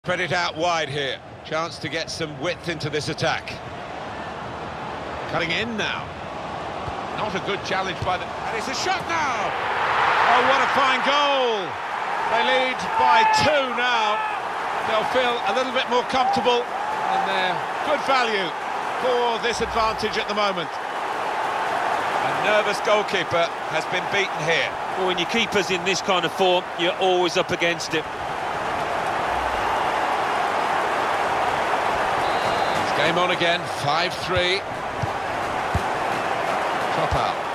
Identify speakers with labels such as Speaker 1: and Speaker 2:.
Speaker 1: Spread it out wide here. Chance to get some width into this attack. Cutting in now. Not a good challenge by the... And it's a shot now! Oh, what a fine goal! They lead by 2 now. They'll feel a little bit more comfortable, and they're good value for this advantage at the moment. A nervous goalkeeper has been beaten here.
Speaker 2: Well, when your keeper's in this kind of form, you're always up against it.
Speaker 1: Game on again, 5-3. Top out.